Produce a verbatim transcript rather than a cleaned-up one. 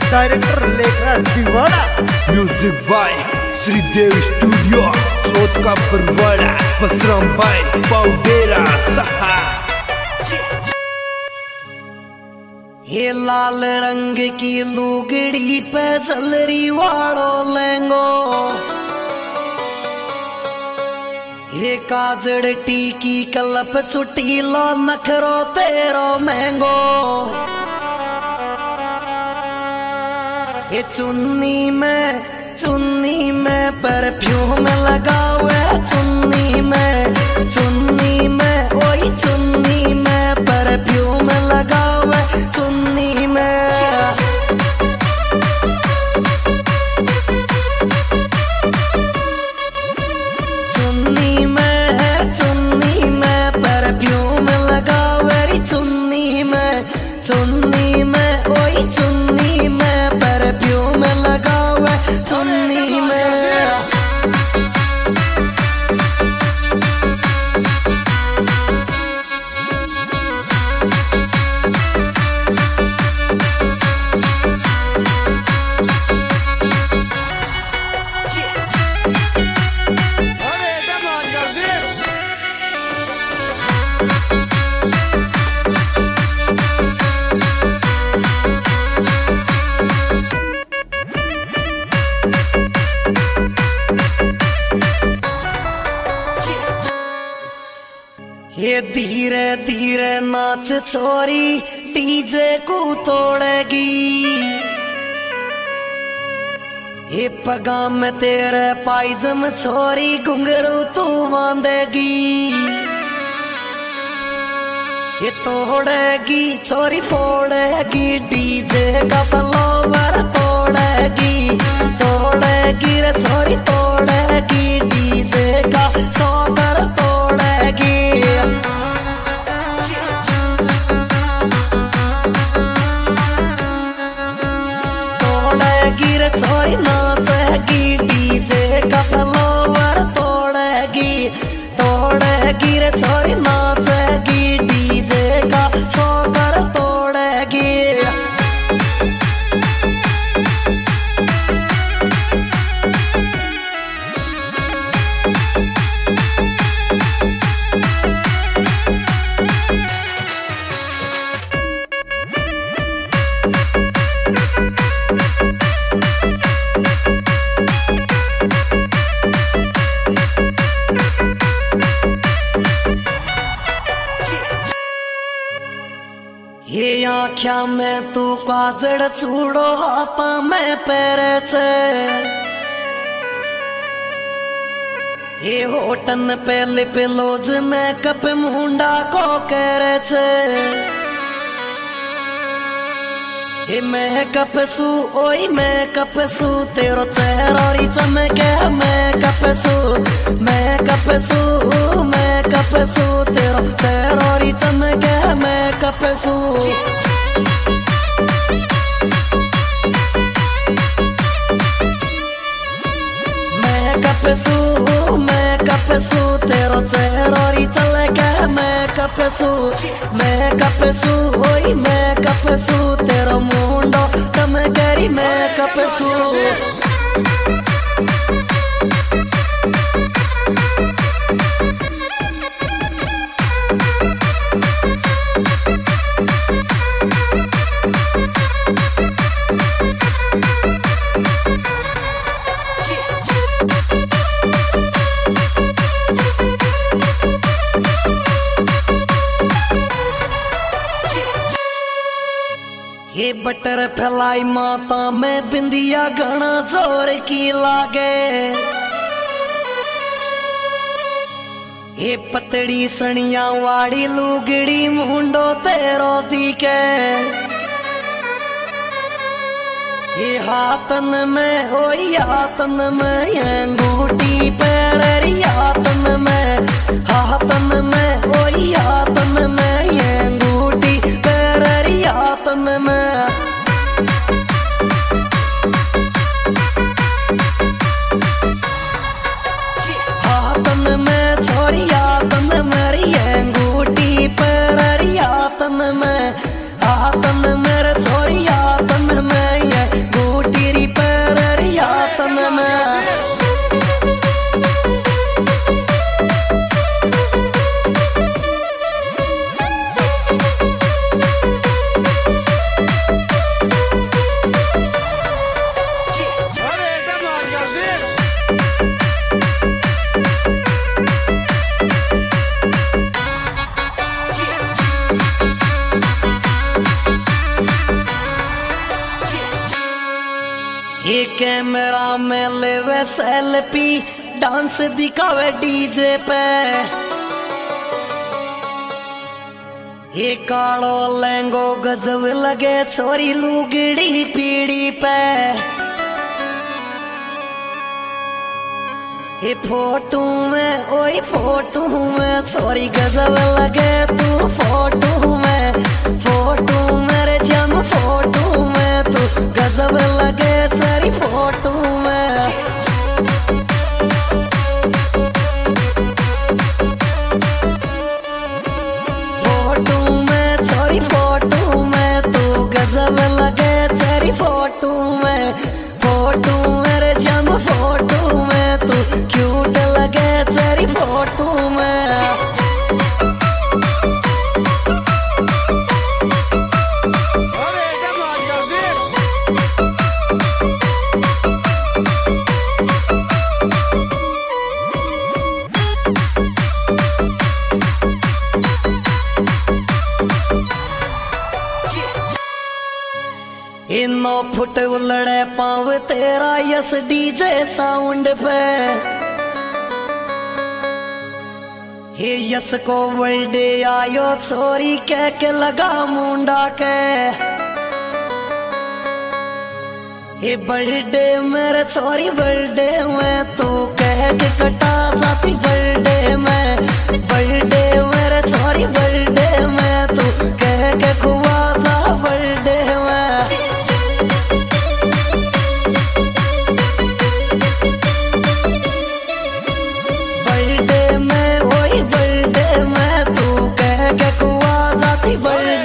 Director Lekhraj Deewana. Music by Sridev studio Chauth Ka Barwara Basram bye पाउडेरा सहा। ये लाल रंग की लुगड़ी पे जलरी वालो लेंगो, ये काजड़ टीकी कलप छुट्टी लो नखरो तेरो महंगो। ये चुन्नी में चुन्नी में परफ्यूम लगावे, चुन्नी में चुन्नी में ओई चुन्नी में परफ्यूम लगावे, चुन्नी में चुन्नी में चुन्नी में परफ्यूम लगावे, चुन्नी में चुन्नी में ओई चुन्नी में परफ्यूम लगावे, चुन्नी में। ये धीरे धीरे नाच छोरी डीजे को तोड़ेगी, ये पगा में तेरे पायजम छोरी घुंघरू तू बांधेगी। ये तोड़ेगी छोरी फोड़ेगी डीजे का फ्लावर, तोड़ेगी तोड़ेगी रे छोरी तोड़ेगी डीजे का सौकर, तोड़ेगी तोड़ेगी रे छोरी नाचेगी डीजे का फ्लावर, तोड़ेगी तोड़ेगी रे छोरी नाचेगी डीजे का सौकर, तोड़ेगी। ये आँख्या में तू काजड़ चूड़ो हाथा में पैरे छे, ये होटन पे लिप लोज में कप मुंडा को करे छे। ये मैं कपसू ओई मैं कपसू तेरो चेहरा चमके, मैं कपसू मैं कपसू मैं कपसू तेरो चेहरा चमके, मैं कपसू। मैं कपसू मैं कपसू तेरो चेहरा चमके, मैं कपसू मैं कपसू ओई मैं कपसू तेरो मुंडो चमकेरी, मैं कपसू। ये बटर फैलाई माता में बिंदिया घना जोर की लागे, ये पतड़ी सनिया वाड़ी लुगड़ी मुंडो तेरो दिखे, ये हाथन में ओई हाथन में अंगूठी पैरी, हाथन में हाथन में ओई हाथन में अंगूठी पैरी, हाथन में हाथन में छोरी हाथन मेरी अंगूठी पैरी, हाथन में हाथन मेरे छोरी हाथन में ये कैमरा में लेवे सेल्फी, डांस दिखावे डीजे पे। ये कालो लहंगो गजब लगे छोरी लुगड़ी पीड़ी पे। ये फोटो में ओए फोटो में छोरी गजब लगे तू फोटो में। फोटो मेरे जम फोटो में तू गजब लगे तेरी फोटो में। फोटो में छोरी फोटो में तू गजब लगे तेरी फोटो में। फोटो मेरे जम फोटो में तू क्यूट लगे तेरी फोटो में। इनो फुट उलड़े पाव तेरा यस डीजे साउंड पे। हे यस को बर्थडे आयो छोरी कह के लगा मुंडा के। हे बर्थडे मेरे छोरी बर्थडे में तू कह के कटा जाती बर्थडे में। बर्थडे मेरे छोरी बर्थडे में तू कह के खुआ जा बर्थडे में। बर्थडे में वही बर्थडे में तू कह के खुआ जाती बर्थडे